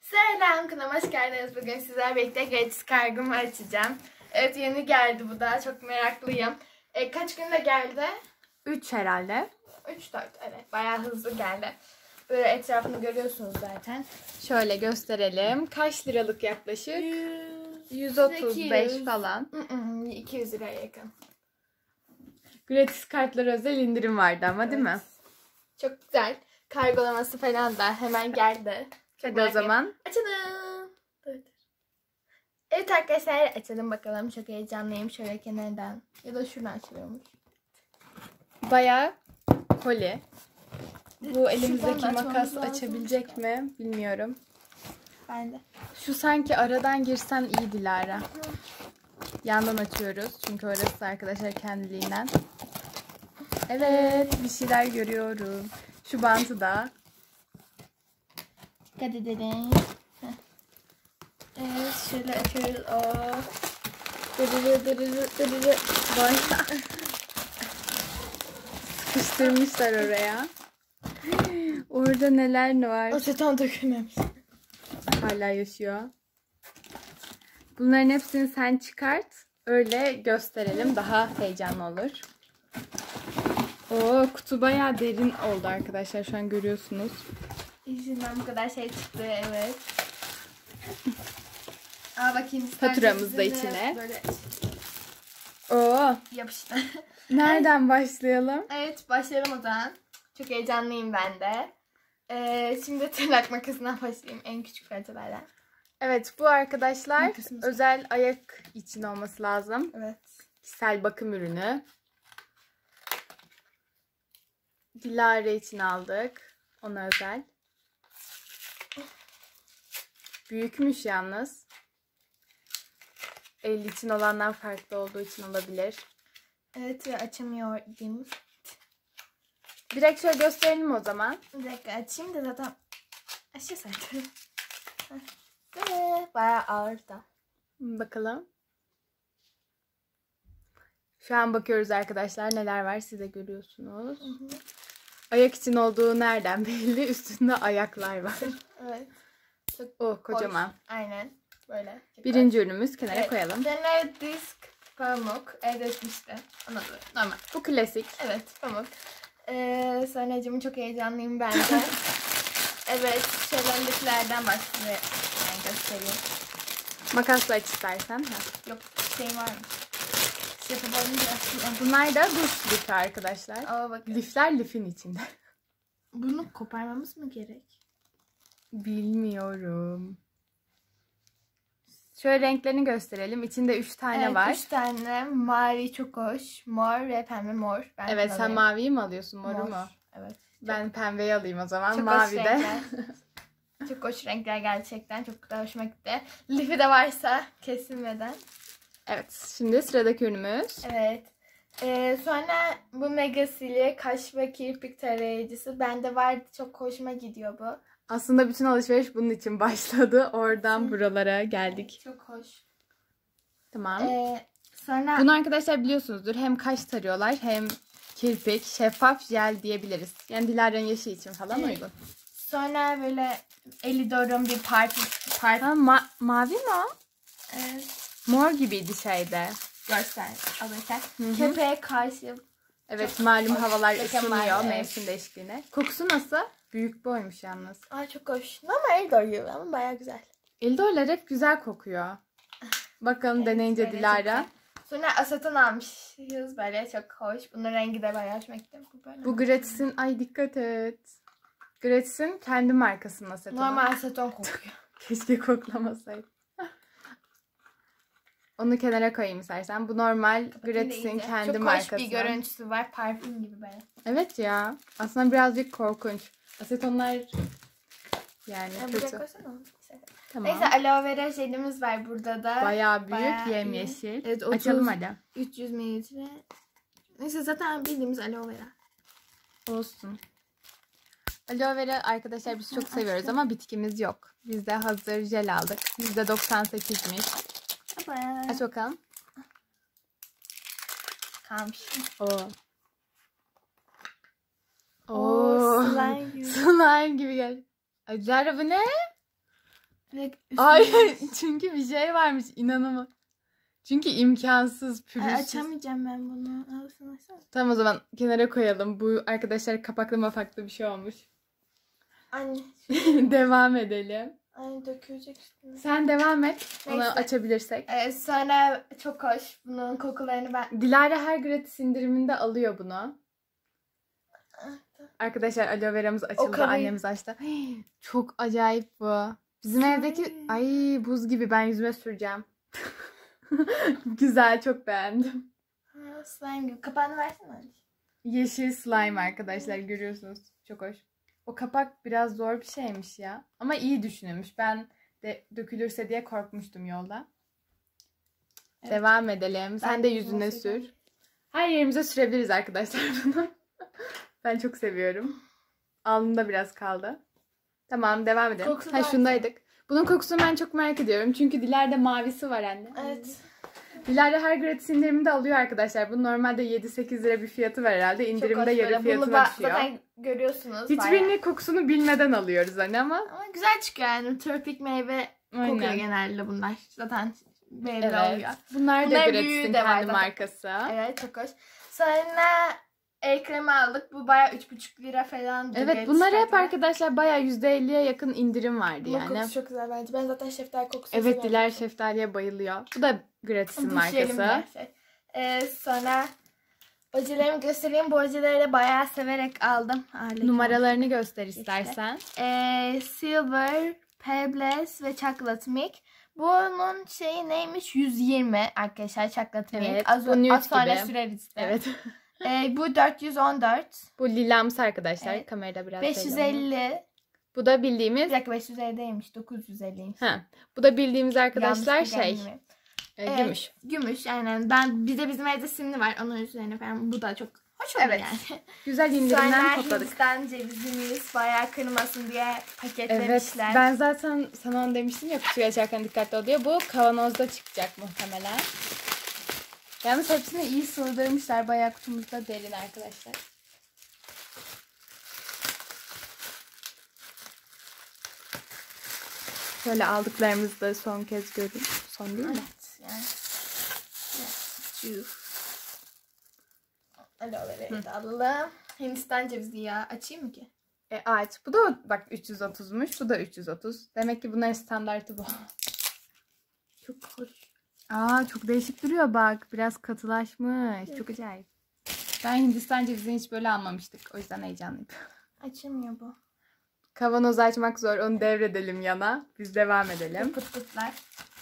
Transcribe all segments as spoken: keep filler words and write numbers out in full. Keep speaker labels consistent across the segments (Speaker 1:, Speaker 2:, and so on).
Speaker 1: Selam kanalıma hoş geldiniz. Bugün sizlerle birlikte gratis kargomu açacağım. Evet, yeni geldi bu da. Çok meraklıyım. E, kaç günde geldi?
Speaker 2: üç herhalde.
Speaker 1: üç dört, evet. Bayağı hızlı geldi. Böyle etrafını görüyorsunuz zaten.
Speaker 2: Şöyle gösterelim. Kaç liralık yaklaşık? yüz otuz beş falan.
Speaker 1: iki yüz liraya yakın.
Speaker 2: Gratis kartlara özel indirim vardı ama evet, değil mi?
Speaker 1: Çok güzel. Kargolaması falan da hemen geldi. Çok
Speaker 2: Hadi o zaman.
Speaker 1: Açalım. Evet arkadaşlar, açalım bakalım. Çok heyecanlıyım. Şöyle kenardan ya da şuradan açılıyormuş.
Speaker 2: Bayağı koli. Bu elimizdeki
Speaker 1: Şuradan
Speaker 2: makas
Speaker 1: lazım.
Speaker 2: açabilecek mi bilmiyorum.
Speaker 1: Ben de.
Speaker 2: Şu sanki aradan girsen iyi Dilara. Yandan açıyoruz çünkü orası arkadaşlar kendiliğinden. Evet, bir şeyler görüyorum. Şu bantı da.
Speaker 1: Dikkat edelim. Evet, şöyle açıyoruz. Oh. Dırırı dırırı dırırı.
Speaker 2: Bayağı sıkıştırmışlar oraya. Orada neler var?
Speaker 1: Aseton dökülmemiş.
Speaker 2: Hala yaşıyor. Bunların hepsini sen çıkart. Öyle gösterelim. Daha heyecanlı olur. Oo, kutu bayağı derin oldu arkadaşlar. Şu an görüyorsunuz.
Speaker 1: İçinden bu kadar şey çıktı, evet. Aa, bakayım.
Speaker 2: Faturamız da içine. Böyle Oo.
Speaker 1: Yapıştı.
Speaker 2: Nereden başlayalım?
Speaker 1: Evet, başlayalım o zaman. Çok heyecanlıyım ben de. Ee, şimdi tırnak makasından başlayayım. En küçük parçalardan.
Speaker 2: Evet, bu arkadaşlar
Speaker 1: Makasımız
Speaker 2: özel ayak için olması lazım.
Speaker 1: Evet.
Speaker 2: Kişisel bakım ürünü. Dilara için aldık. Ona özel. Büyükmüş yalnız. El için olanlar farklı olduğu için olabilir.
Speaker 1: Evet, ve açamıyordum.
Speaker 2: Direkt şöyle gösterelim o zaman.
Speaker 1: Bir dakika açayım da zaten aşağı zaten. Bayağı ağır da.
Speaker 2: Bakalım. Şu an bakıyoruz arkadaşlar. Neler var siz de görüyorsunuz. Hı hı. Ayak için olduğu nereden belli? Üstünde ayaklar var.
Speaker 1: Evet. Çok
Speaker 2: oh, kocaman.
Speaker 1: Hoş. Aynen. Böyle.
Speaker 2: Birinci hoş. Ürünümüz kenara evet, koyalım.
Speaker 1: Denler disk pamuk. Elde etmişti. Anladım. Normal.
Speaker 2: Bu klasik.
Speaker 1: Evet, pamuk. Ee, sonracığımı çok heyecanlıyım ben de. Evet, şölendekilerden başlayayım. Ben göstereyim.
Speaker 2: Makasla aç istersen. Ha.
Speaker 1: Yok, şey var mı? Şey yapalım biraz.
Speaker 2: Bunlar da duş lifi arkadaşlar.
Speaker 1: Aa, bakın.
Speaker 2: Lifler lifin içinde.
Speaker 1: Bunu koparmamız mı gerek?
Speaker 2: Bilmiyorum. Şöyle renklerini gösterelim. İçinde üç tane
Speaker 1: evet,
Speaker 2: var.
Speaker 1: üç tane. Mavi çok hoş. Mor ve pembe mor. Ben
Speaker 2: evet, sen maviyi mi alıyorsun? Moru
Speaker 1: mor.
Speaker 2: mu?
Speaker 1: Evet.
Speaker 2: Ben çok, pembeyi alayım o zaman.
Speaker 1: Çok
Speaker 2: mavi de.
Speaker 1: Çok hoş renkler gerçekten. Çok da hoşuma gitti. Lifi de varsa kesilmeden.
Speaker 2: Evet. Şimdi sıradaki ürünümüz.
Speaker 1: Evet. Ee, sonra bu Mega Sili kaş ve kirpik tarayıcısı. Bende vardı. Çok hoşuma gidiyor bu.
Speaker 2: Aslında bütün alışveriş bunun için başladı. Oradan Hı. buralara geldik.
Speaker 1: Evet, çok hoş.
Speaker 2: Tamam.
Speaker 1: Ee, sonra...
Speaker 2: Bunu arkadaşlar biliyorsunuzdur. Hem kaş tarıyorlar hem kirpik, şeffaf jel diyebiliriz. Yani Dilara'nın yaşı için falan evet, uygun.
Speaker 1: Sonra böyle Elidor'un bir parti... parti...
Speaker 2: Ha, ma mavi mi o?
Speaker 1: Evet.
Speaker 2: Mor gibiydi şeyde.
Speaker 1: Göster alırken. Köpeğe karşı.
Speaker 2: Evet, çok malum hoş. Havalar ısınıyor evet, mevsim değişikliğine. Kokusu nasıl? Büyük boymuş yalnız.
Speaker 1: Aa, çok hoş. Ama Eldor gibi ama bayağı güzel.
Speaker 2: Eldor'lar hep güzel kokuyor. Bakalım evet, deneyince Dilara.
Speaker 1: Sonra aseton almışız böyle, çok hoş. Bunun rengi de bayağı hoşuma gitti. Bu,
Speaker 2: Bu gratis'in, ay dikkat et. Gratis'in kendi markasının asetonu.
Speaker 1: Normal aseton kokuyor.
Speaker 2: Keşke koklamasaydı. Onu kenara koyayım istersen. Bu normal Gratis'in kendi
Speaker 1: çok
Speaker 2: markası.
Speaker 1: Çok hoş bir görüntüsü var. Parfüm gibi böyle.
Speaker 2: Evet ya. Aslında birazcık korkunç. Asetonlar yani ya, kötü.
Speaker 1: Tamam. Neyse, aloe vera jelimiz var burada da.
Speaker 2: Bayağı büyük, bayağı yemyeşil.
Speaker 1: Evet,
Speaker 2: açalım hadi.
Speaker 1: üç yüz mililitre. Neyse, zaten bildiğimiz aloe vera.
Speaker 2: Olsun. Aloe vera arkadaşlar biz çok seviyoruz ama bitkimiz yok. Biz de hazır jel aldık. yüzde doksan sekizmiş.
Speaker 1: Bayağı.
Speaker 2: Aç bakalım.
Speaker 1: Kalmış.
Speaker 2: Oo.
Speaker 1: Oo, slime gibi.
Speaker 2: Slime gibi gel. Dilara bu ne?
Speaker 1: Direkt üstüne-
Speaker 2: Ay çünkü bir şey varmış inanamam. Çünkü imkansız
Speaker 1: Ay,
Speaker 2: pürüzsüz.
Speaker 1: açamayacağım ben bunu. Alsın açsana.
Speaker 2: Tamam o zaman kenara koyalım. Bu arkadaşlar kapaklı mafaklı bir şey olmuş.
Speaker 1: Anne.
Speaker 2: Devam edelim.
Speaker 1: Ay dökülecek üstüne.
Speaker 2: Sen devam et. Onu
Speaker 1: Neyse.
Speaker 2: açabilirsek.
Speaker 1: Ee, sonra çok hoş. Bunun kokularını ben...
Speaker 2: Dilara her gratis indiriminde alıyor bunu. Arkadaşlar aloe veramız açıldı.
Speaker 1: karayı-
Speaker 2: Annemiz açtı. Hii, çok acayip bu. Bizim
Speaker 1: Ay.
Speaker 2: evdeki ay buz gibi, ben yüzüme süreceğim. Güzel, çok beğendim.
Speaker 1: Ha, slime gibi. Kapağını versene anne.
Speaker 2: Yeşil slime arkadaşlar, görüyorsunuz. Çok hoş. O kapak biraz zor bir şeymiş ya. Ama iyi düşünülmüş. Ben de dökülürse diye korkmuştum yolda.
Speaker 1: Evet.
Speaker 2: Devam edelim. Sen
Speaker 1: Ben
Speaker 2: de
Speaker 1: de
Speaker 2: yüzüne
Speaker 1: yüzüme
Speaker 2: sür.
Speaker 1: süreceğim.
Speaker 2: Her yerimize sürebiliriz arkadaşlar bunu. Ben çok seviyorum. Alnımda biraz kaldı. Tamam, devam edelim.
Speaker 1: Kokusu
Speaker 2: Ha,
Speaker 1: var.
Speaker 2: şundaydık. Bunun kokusunu ben çok merak ediyorum. Çünkü Dilara'da mavisi var anne.
Speaker 1: Evet.
Speaker 2: Dilara her gratis indirimde alıyor arkadaşlar. Bu normalde yedi sekiz lira bir fiyatı var herhalde.
Speaker 1: Çok
Speaker 2: İndirimde
Speaker 1: hoş böyle.
Speaker 2: yarı
Speaker 1: Bunu
Speaker 2: fiyatına
Speaker 1: ba-
Speaker 2: düşüyor.
Speaker 1: zaten görüyorsunuz.
Speaker 2: Hiçbirinin
Speaker 1: bayağı.
Speaker 2: kokusunu bilmeden alıyoruz hani ama.
Speaker 1: Ama güzel çıkıyor yani. Tropik meyve kokuyor
Speaker 2: Aynen.
Speaker 1: genelde bunlar. Zaten belli
Speaker 2: Evet.
Speaker 1: oluyor.
Speaker 2: Bunlar da
Speaker 1: Bunların
Speaker 2: gratisin
Speaker 1: büyüğü de var
Speaker 2: kendi
Speaker 1: zaten.
Speaker 2: markası.
Speaker 1: Evet çok hoş. Sonra el kremi aldık. Bu bayağı üç buçuk lira falan.
Speaker 2: Evet, bunlar hep arkadaşlar bayağı yüzde elliye yakın indirim vardı
Speaker 1: Bunun
Speaker 2: yani.
Speaker 1: kokusu çok güzel bence. Ben zaten şeftali kokusu
Speaker 2: Evet,
Speaker 1: seviyorum.
Speaker 2: Dilara şeftaliye bayılıyor. Bu da gratisin
Speaker 1: Bu şeylim
Speaker 2: markası.
Speaker 1: bir şey. Ee, sonra ojelerimi göstereyim. Bu ojeleri de bayağı severek aldım. Ağırlık
Speaker 2: Numaralarını göster istersen.
Speaker 1: Ee, Silver, Pebbles ve Chocolate Milk. Bunun şeyi neymiş? yüz yirmi arkadaşlar Chocolate Milk.
Speaker 2: Evet,
Speaker 1: Az,
Speaker 2: bu nude
Speaker 1: az sonra
Speaker 2: gibi.
Speaker 1: süreriz de.
Speaker 2: Evet.
Speaker 1: Ee, bu dört yüz on dört.
Speaker 2: Bu lilamsı arkadaşlar.
Speaker 1: Evet.
Speaker 2: Kamerada biraz
Speaker 1: beş yüz
Speaker 2: belli olmuyor.
Speaker 1: elli.
Speaker 2: Bu da bildiğimiz.
Speaker 1: Bir dakika beş yüz elli değilmiş. dokuz yüz elliymiş.
Speaker 2: Ha. Bu da bildiğimiz arkadaşlar
Speaker 1: Yanlış
Speaker 2: şey.
Speaker 1: bilgi mi?
Speaker 2: e,
Speaker 1: Evet,
Speaker 2: Gümüş.
Speaker 1: Gümüş aynen. Ben bir de bizim evde simli var. Onun üzerine falan. Bu da çok hoş oluyor
Speaker 2: Evet.
Speaker 1: yani.
Speaker 2: Güzel indirimden
Speaker 1: Sonra
Speaker 2: topladık.
Speaker 1: Hindistan cevizimiz bayağı kırmasın diye
Speaker 2: Evet.
Speaker 1: paketlemişler.
Speaker 2: Ben zaten sana onu demiştim ya, kutuyu açarken dikkatli ol diye. Bu kavanozda çıkacak muhtemelen. Yalnız hepsini iyi sığdırmışlar. Bayağı kutumuzda derin arkadaşlar. Şöyle aldıklarımızı da son kez görün. Son değil mi?
Speaker 1: Evet yani. Evet. Aloe vera'yı da alalım. Hindistan cevizi ya. Açayım mı ki?
Speaker 2: E, aç. Bu da bak üç yüz otuzmuş. Bu da üç yüz otuz. Demek ki bunların standartı bu.
Speaker 1: Çok hoş.
Speaker 2: Aa, çok değişik duruyor bak. Biraz katılaşmış. Çok acayip. Ben Hindistan cevizini hiç böyle almamıştık. O yüzden heyecanlıyım.
Speaker 1: Açılmıyor bu.
Speaker 2: Kavanozu açmak zor. Onu devredelim yana. Biz devam edelim.
Speaker 1: Pıt pıtlar.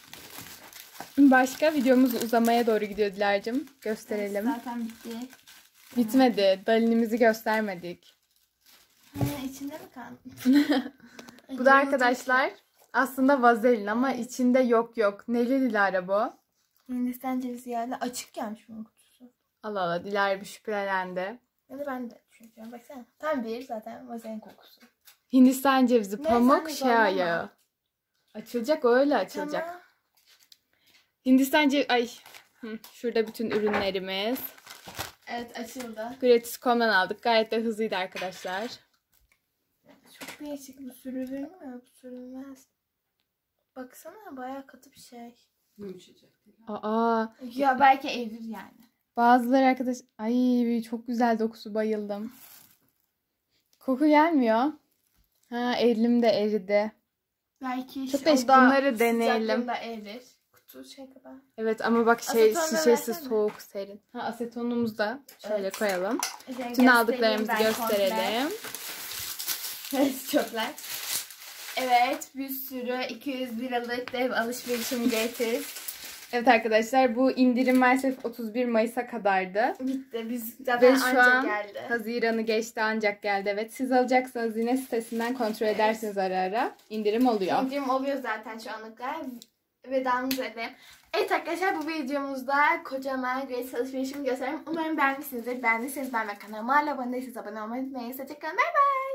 Speaker 2: Başka videomuz uzamaya doğru gidiyor Dilara'cığım. Gösterelim.
Speaker 1: Zaten bitti.
Speaker 2: Bitmedi. Dalinimizi göstermedik.
Speaker 1: Ha, içinde mi kaldı?
Speaker 2: Bu da arkadaşlar aslında vazelin ama içinde yok yok. Neli Dilara bu?
Speaker 1: Hindistan cevizi yağıyla açık gelmiş bunun kutusu.
Speaker 2: Allah Allah, Dilara bir şüphelendi.
Speaker 1: Ya da ben de düşünüyorum. Baksana. Tam bir zaten vazelin kokusu.
Speaker 2: Hindistan cevizi,
Speaker 1: Ne,
Speaker 2: pamuk,
Speaker 1: sen de
Speaker 2: şea
Speaker 1: zorlama.
Speaker 2: yağı. Açılacak, o öyle açılacak.
Speaker 1: Tamam.
Speaker 2: Hindistan cevizi... Ay. Hı, şurada bütün ürünlerimiz.
Speaker 1: Evet açıldı.
Speaker 2: gratis nokta com'dan aldık. Gayet de hızlıydı arkadaşlar.
Speaker 1: Çok değişik, bu sürülür mü? Bu sürülmez. Baksana bayağı katı bir şey.
Speaker 3: Yumuşayacak.
Speaker 2: Aa,
Speaker 1: Ya belki erir yani.
Speaker 2: bazıları arkadaş... Ay, çok güzel dokusu, bayıldım. Koku gelmiyor. Ha, elim de eridi.
Speaker 1: Belki
Speaker 2: Çok
Speaker 1: o
Speaker 2: değişik,
Speaker 1: da
Speaker 2: bunları deneyelim.
Speaker 1: sıcaklığında erir. Kutu şey kadar.
Speaker 2: Evet ama bak şey,
Speaker 1: Aseton da
Speaker 2: şişesi
Speaker 1: versene.
Speaker 2: soğuk, serin. Ha, asetonumuzu da şöyle
Speaker 1: Evet.
Speaker 2: koyalım.
Speaker 1: Şey,
Speaker 2: Bütün
Speaker 1: göstereyim
Speaker 2: aldıklarımızı
Speaker 1: ben
Speaker 2: gösterelim.
Speaker 1: Evet çöpler. Evet bir sürü iki yüz liralık dev alışverişim getir.
Speaker 2: Evet arkadaşlar, bu indirim maalesef otuz bir Mayıs'a kadardı.
Speaker 1: Bitti. Biz zaten
Speaker 2: Ve şu
Speaker 1: anca
Speaker 2: an
Speaker 1: geldi.
Speaker 2: Haziran'ı geçti, ancak geldi. Evet, siz alacaksanız yine sitesinden kontrol
Speaker 1: Evet.
Speaker 2: edersiniz ara ara. İndirim oluyor.
Speaker 1: İndirim oluyor zaten şu anlıkla. Vedamızı edelim. Evet arkadaşlar, bu videomuzda kocaman Grace alışverişimi göstereyim. Umarım beğenmişsinizdir. Beğendiyseniz beğenmeyi, kanalıma hala abone değilseniz abone olmayı unutmayın. Hoşçakalın. Bay bay.